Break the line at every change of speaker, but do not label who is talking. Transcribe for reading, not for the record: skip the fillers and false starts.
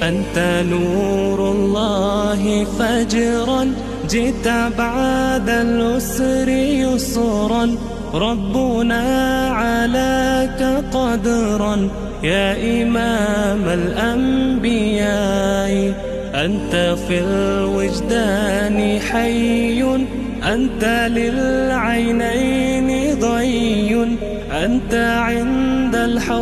أنت نور الله فجرا، جئت بعد العسر يسرا، ربنا علاك قدرا يا إمام الأنبياء. أنت في الوجدان حي، أنت للعينين ضي، أنت عند الحوض